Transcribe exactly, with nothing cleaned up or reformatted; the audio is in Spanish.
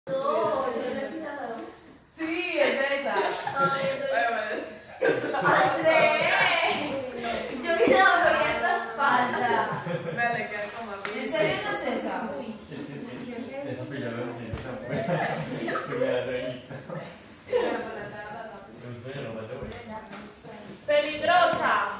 No, yo no he mirado. Sí, es esa. ¡Andrés! Yo vi la dolor en la espalda. Me le queda como arriba. ¿En serio no es esa? Uy. Eso que yo lo necesito, pues. Que me da sueñito. Un sueño, no me lo voy. Peligrosa.